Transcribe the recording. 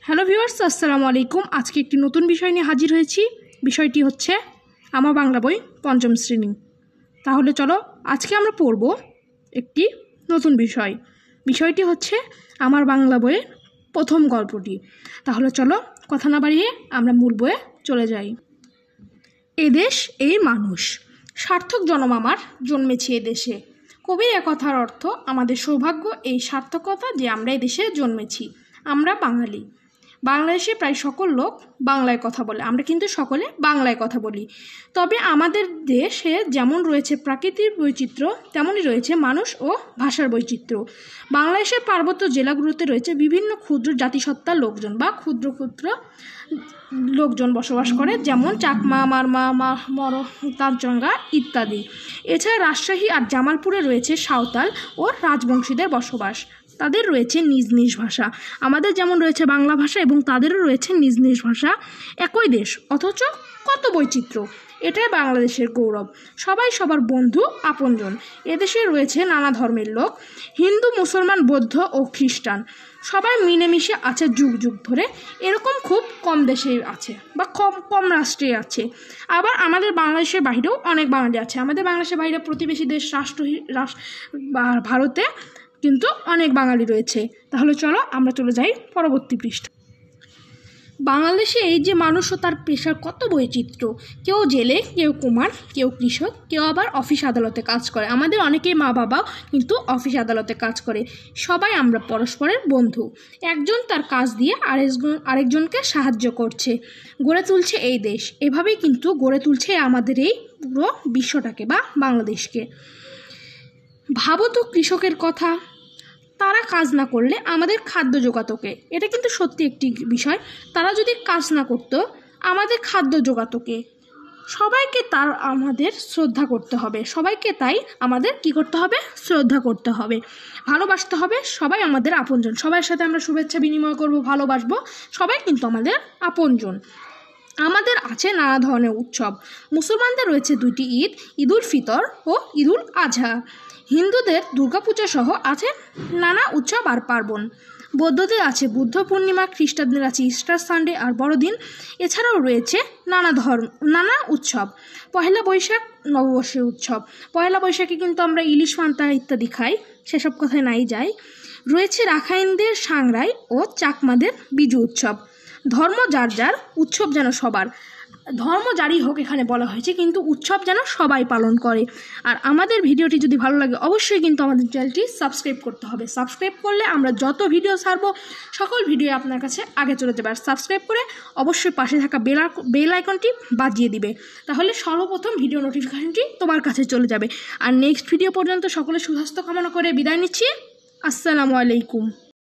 Hello viewers, আসসালামু আলাইকুম। আজকে একটি নতুন বিষয় নিয়ে হাজির হয়েছি। বিষয়টি হচ্ছে আমার বাংলা বই পঞ্চম শ্রেণী। তাহলে চলো আজকে আমরা পড়ব একটি নতুন বিষয়। বিষয়টি হচ্ছে আমার বাংলা বইয়ের প্রথম গল্পটি। তাহলে চলো কথা না বাড়িয়ে আমরা মূল বইয়ে চলে যাই। এদেশ এই মানুষ, সার্থক জনম আমার জন্মেছি এদেশে। কবির একথার অর্থ, আমাদের সৌভাগ্য এই সার্থকতা যে আমরা এদেশে জন্মেছি। আমরা বাঙালি। বাংলাদেশে প্রায় সকল লোক বাংলায় কথা বলে, আমরা কিন্তু সকলে বাংলায় কথা বলি। তবে আমাদের দেশে যেমন রয়েছে প্রাকৃতিক বৈচিত্র্য, তেমনই রয়েছে মানুষ ও ভাষার বৈচিত্র্য। বাংলাদেশের পার্বত্য জেলাগুলোতে রয়েছে বিভিন্ন ক্ষুদ্র জাতিসত্তার লোকজন বা ক্ষুদ্র ক্ষুদ্র লোকজন বসবাস করে, যেমন চাকমা, মারমা, মর, তারজঙ্গা ইত্যাদি। এছাড়া রাজশাহী আর জামালপুরে রয়েছে সাঁওতাল ও রাজবংশীদের বসবাস। তাদের রয়েছে নিজ নিজ ভাষা। আমাদের যেমন রয়েছে বাংলা ভাষা এবং তাদেরও রয়েছে নিজ নিজ ভাষা। একই দেশ অথচ কত বৈচিত্র্য, এটাই বাংলাদেশের গৌরব। সবাই সবার বন্ধু, আপনজন। এদেশে রয়েছে নানা ধর্মের লোক, হিন্দু, মুসলমান, বৌদ্ধ ও খ্রিস্টান। সবাই মিলেমিশে আছে যুগ যুগ ধরে। এরকম খুব কম দেশে আছে বা কম রাষ্ট্রে আছে। আবার আমাদের বাংলাদেশের বাইরেও অনেক বাঙালি আছে। আমাদের বাংলাদেশের বাইরে প্রতিবেশী দেশ ভারতে কিন্তু অনেক বাঙালি রয়েছে। তাহলে চলো আমরা চলে যাই পরবর্তী পৃষ্ঠা। বাংলাদেশে এই যে মানুষ ও তার পেশার কত বৈচিত্র্য। কেউ জেলে, কেউ কুমার, কেউ কৃষক, কেউ আবার অফিস আদালতে কাজ করে। আমাদের অনেকেই মা বাবাও কিন্তু অফিস আদালতে কাজ করে। সবাই আমরা পরস্পরের বন্ধু। একজন তার কাজ দিয়ে আরেকজনকে সাহায্য করছে, গড়ে তুলছে এই দেশ। এভাবেই কিন্তু গড়ে তুলছে আমাদের এই পুরো বিশ্বটাকে বা বাংলাদেশকে। ভাবো তো কৃষকের কথা, তারা কাজ না করলে আমাদের খাদ্য জোগাতো কে? এটা কিন্তু সত্যি একটি বিষয়। তারা যদি কাজ না করতো আমাদের খাদ্য জোগাতো কে? সবাইকে তার আমাদের শ্রদ্ধা করতে হবে। সবাইকে তাই আমাদের কি করতে হবে? শ্রদ্ধা করতে হবে, ভালোবাসতে হবে। সবাই আমাদের আপনজন। সবার সাথে আমরা শুভেচ্ছা বিনিময় করব, ভালোবাসবো। সবাই কিন্তু আমাদের আপনজন। আমাদের আছে নানা ধরনের উৎসব। মুসলমানদের রয়েছে দুইটি ঈদ, ঈদুল ফিতর ও ঈদুল আজহা। হিন্দুদের দুর্গাপূজা সহ আছে নানা উৎসব আর পার্বণ। বৌদ্ধদের আছে বুদ্ধ পূর্ণিমা, খ্রিস্টানদের আছে ইস্টার সানডে আর বড়দিন। এছাড়াও রয়েছে নানা উৎসব। পয়লা বৈশাখ নববর্ষের উৎসব। পয়লা বৈশাখে কিন্তু আমরা ইলিশ পান্তা ইত্যাদি খাই, সেসব কথায় নাই যাই। রয়েছে রাখাইনদের সাংরাই ও চাকমাদের বিজু উৎসব। ধর্ম যার যার, উৎসব যেন সবার। ধর্ম যারই হোক এখানে বলা হয়েছে, কিন্তু উৎসব যেন সবাই পালন করে। আর আমাদের ভিডিওটি যদি ভালো লাগে অবশ্যই কিন্তু আমাদের চ্যানেলটি সাবস্ক্রাইব করতে হবে। সাবস্ক্রাইব করলে আমরা যত ভিডিও ছাড়বো সকল ভিডিও আপনার কাছে আগে চলে যাবে। আর সাবস্ক্রাইব করে অবশ্যই পাশে থাকা বেল আইকনটি বাজিয়ে দিবে, তাহলে সর্বপ্রথম ভিডিও নোটিফিকেশনটি তোমার কাছে চলে যাবে। আর নেক্সট ভিডিও পর্যন্ত সকলের সুস্বাস্থ্য কামনা করে বিদায় নিচ্ছি। আসসালামু আলাইকুম।